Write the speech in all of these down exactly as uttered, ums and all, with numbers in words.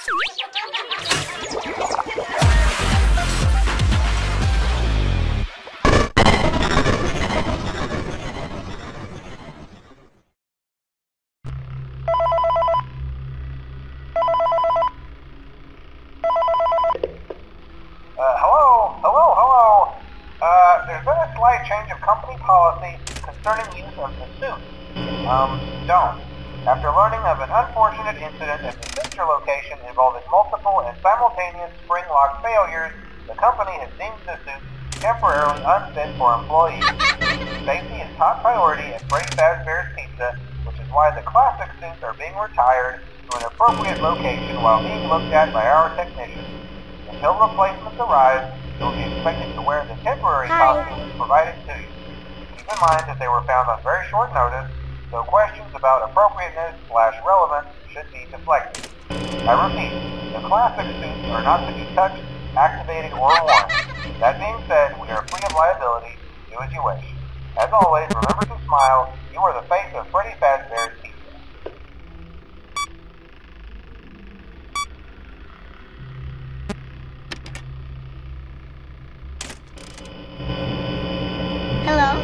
Change of company policy concerning use of the suit. Um, don't. After learning of an unfortunate incident at the sister location involving multiple and simultaneous spring lock failures, the company has deemed the suit temporarily unfit for employees. Safety is top priority at Freddy Fazbear's Pizza, which is why the classic suits are being retired to an appropriate location while being looked at by our technicians. Until replacements arrive, you'll be expected to wear the temporary Hi. costumes provided to you. Keep in mind that they were found on very short notice, so questions about appropriateness slash relevance should be deflected. I repeat, the classic suits are not to be touched, activated, or worn. That being said, we are free of liability. Do as you wish. As always, remember to smile. You are the face of Freddy Fazbear's Pizza. Hello?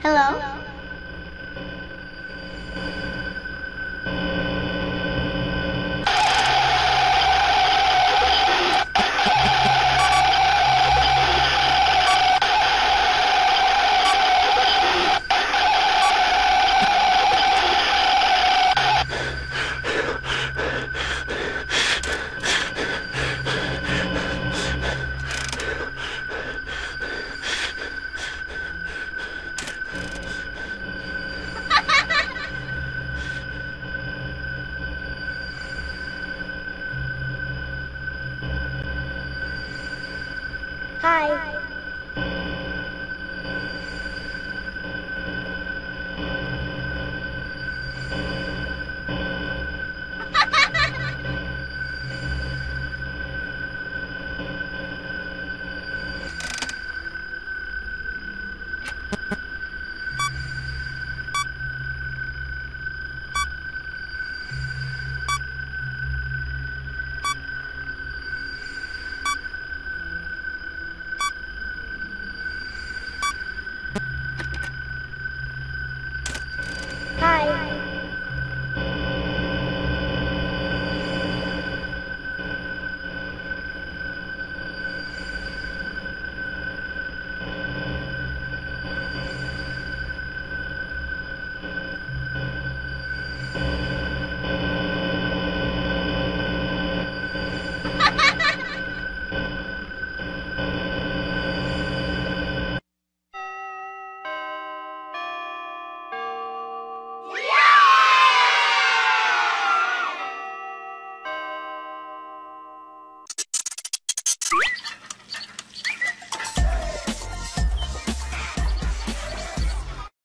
Hello? Hi.